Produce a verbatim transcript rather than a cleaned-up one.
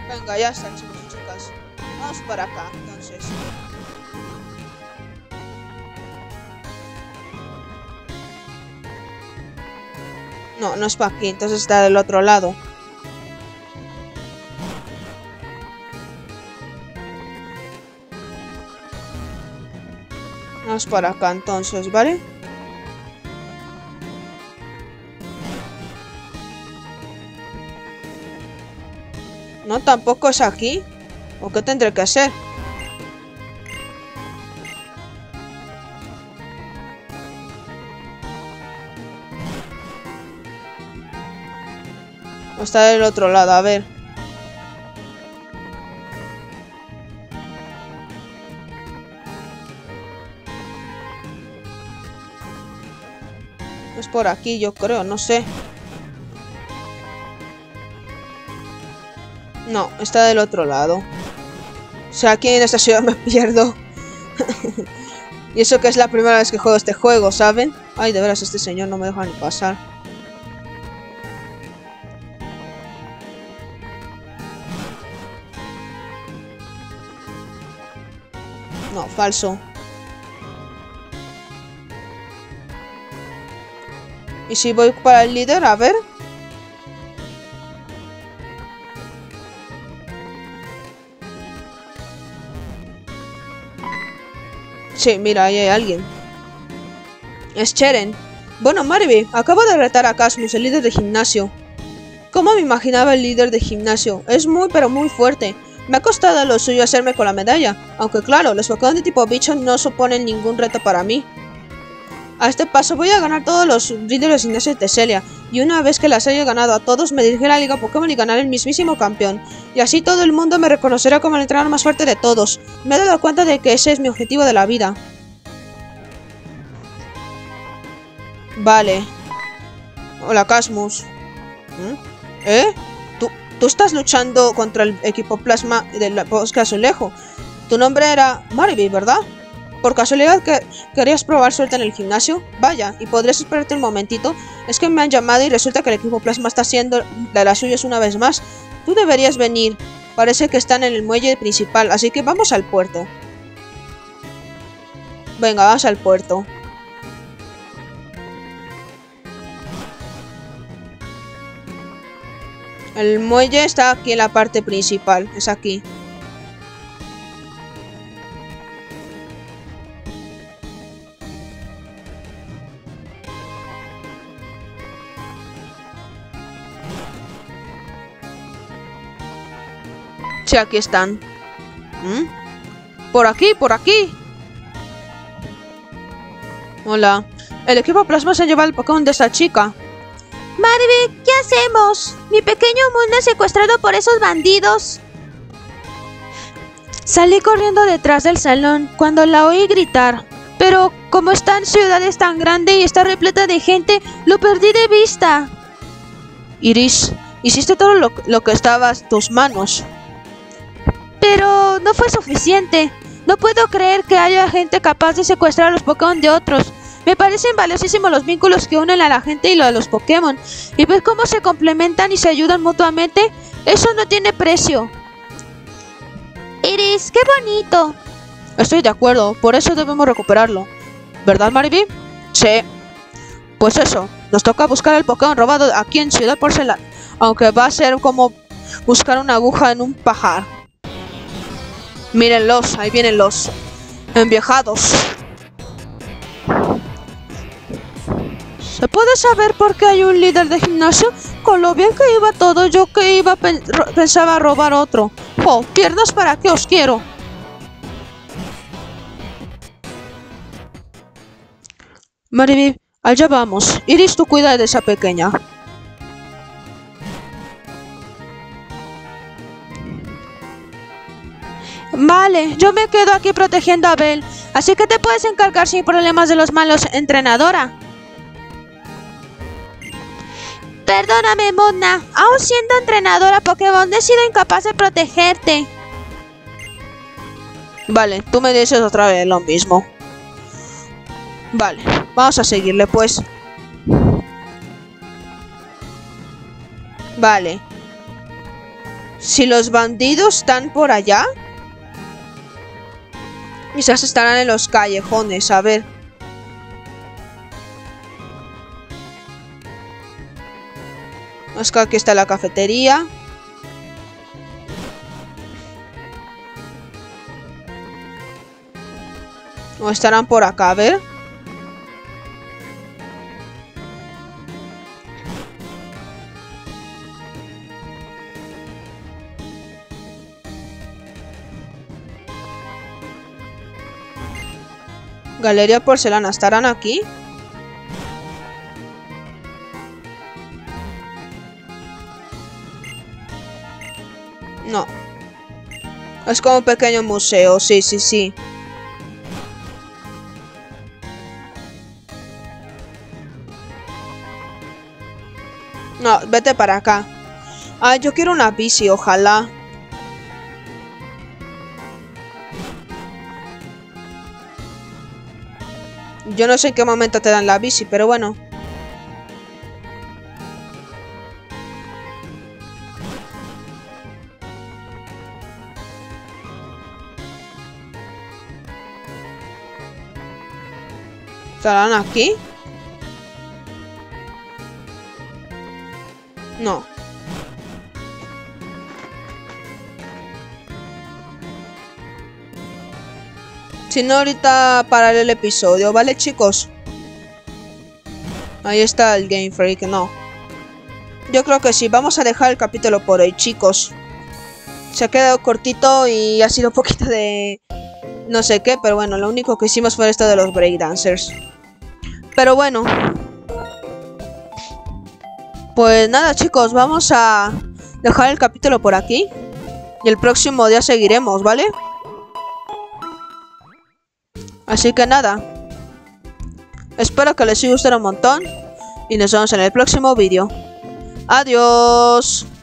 Venga, ya está, chicos y chicas. Vamos para acá, entonces. No, no es para aquí, entonces está del otro lado. Vamos para acá, entonces, ¿vale? No, tampoco es aquí. ¿O qué tendré que hacer? O está del otro lado, a ver. Es por aquí, yo creo, no sé. No, está del otro lado. O sea, aquí en esta ciudad me pierdo. Y eso que es la primera vez que juego este juego, ¿saben? Ay, de veras, este señor no me deja ni pasar. No, falso. ¿Y si voy para el líder? A ver. Sí, mira, ahí hay alguien. Es Cheren. Bueno, Mariby, acabo de retar a Casmus, el líder de gimnasio. ¿Cómo me imaginaba el líder de gimnasio? Es muy pero muy fuerte. Me ha costado lo suyo hacerme con la medalla. Aunque claro, los Pokémon de tipo bicho no suponen ningún reto para mí. A este paso voy a ganar todos los líderes de gimnasio de Teselia. Y una vez que las haya ganado a todos, me dirigiré a la Liga Pokémon y ganaré el mismísimo campeón. Y así todo el mundo me reconocerá como el entrenador más fuerte de todos. Me he dado cuenta de que ese es mi objetivo de la vida. Vale. Hola, Casmus. ¿Eh? ¿Tú, tú estás luchando contra el equipo plasma del bosque azulejo? Tu nombre era Mariby, ¿verdad? ¿Por casualidad que querías probar suerte en el gimnasio? Vaya, ¿y podrías esperarte un momentito? Es que me han llamado y resulta que el equipo plasma está haciendo de las suyas una vez más. Tú deberías venir. Parece que están en el muelle principal, así que vamos al puerto. Venga, vamos al puerto. El muelle está aquí en la parte principal, es aquí. Sí, aquí están. ¿Mm? Por aquí, por aquí. Hola. El equipo plasma se lleva el Pokémon de esta chica. Mariby, ¿qué hacemos? Mi pequeño mundo es secuestrado por esos bandidos. Salí corriendo detrás del salón cuando la oí gritar. Pero como esta ciudad es tan grande y está repleta de gente, lo perdí de vista. Iris, hiciste todo lo, lo que estaba en tus manos. Pero no fue suficiente. No puedo creer que haya gente capaz de secuestrar a los Pokémon de otros. Me parecen valiosísimos los vínculos que unen a la gente y a los Pokémon. Y ver cómo se complementan y se ayudan mutuamente, eso no tiene precio. Iris, qué bonito. Estoy de acuerdo, por eso debemos recuperarlo. ¿Verdad, Mariby? Sí. Pues eso, nos toca buscar el Pokémon robado aquí en Ciudad Porcelana. Aunque va a ser como buscar una aguja en un pajar. Mírenlos, ahí vienen los enviejados. ¿Se puede saber por qué hay un líder de gimnasio? Con lo bien que iba todo, yo que iba pen pensaba robar otro. ¡Oh, piernas para qué os quiero! Mariby, allá vamos. Iris, tú cuida de esa pequeña. Vale, yo me quedo aquí protegiendo a Belle, así que te puedes encargar sin problemas de los malos, entrenadora. Perdóname, Mona. Aún siendo entrenadora Pokémon, he sido incapaz de protegerte. Vale, tú me dices otra vez lo mismo. Vale, vamos a seguirle pues. Vale. Si los bandidos están por allá, quizás estarán en los callejones, a ver. Es que aquí está la cafetería. O estarán por acá, a ver. Galería Porcelana, ¿estarán aquí? No. Es como un pequeño museo, sí, sí, sí. No, vete para acá. Ah, yo quiero una bici, ojalá. Yo no sé en qué momento te dan la bici, pero bueno. ¿Estarán aquí? No. Si no, ahorita pararé el episodio, ¿vale, chicos? Ahí está el Game Freak, no. Yo creo que sí, vamos a dejar el capítulo por hoy, chicos. Se ha quedado cortito y ha sido un poquito de... no sé qué, pero bueno, lo único que hicimos fue esto de los breakdancers. Pero bueno. Pues nada, chicos, vamos a dejar el capítulo por aquí. Y el próximo día seguiremos, ¿vale? Así que nada. Espero que les haya gustado un montón. Y nos vemos en el próximo vídeo. Adiós.